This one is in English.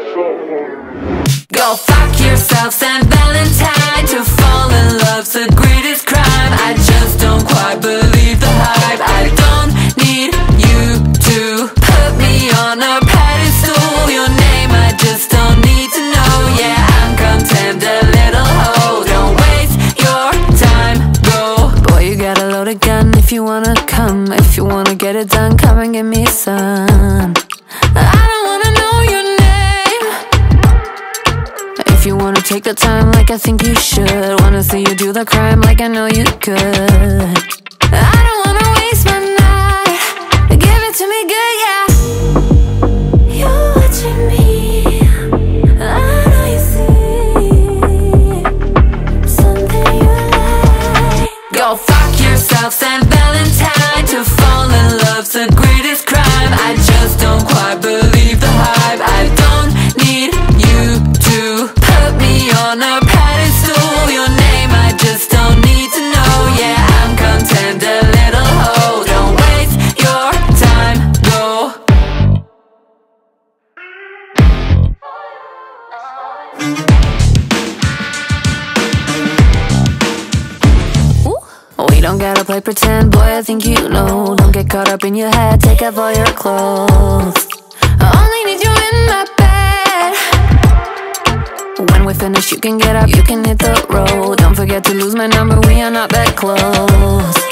Go fuck yourself, St. Valentine. To fall in love's the greatest crime. I just don't quite believe the hype. I don't need you to put me on a pedestal. Your name I just don't need to know. Yeah, I'm content, a little hoe. Don't waste your time, go. Boy, you got a loaded gun if you wanna come. If you wanna get it done, come and give me some. I don't wanna know your name. If you wanna take the time like I think you should, wanna see you do the crime like I know you could. I don't wanna waste my night. Give it to me good, yeah. You're watching me. I know you see something you like. Go fuck yourself, St. Valentine. To fall in love's the greatest crime. I just don't quite believe the hype. I don't need you to put me on a pedestal. Your name I just don't need to know. Yeah, I'm content, a little hoe. Don't waste your time, go. Ooh. We don't gotta play pretend, boy, I think you know. Don't get caught up in your head, take off all your clothes. I only need you in my bed. When we finish, you can get up, you can hit the road. Don't forget to lose my number, we are not that close.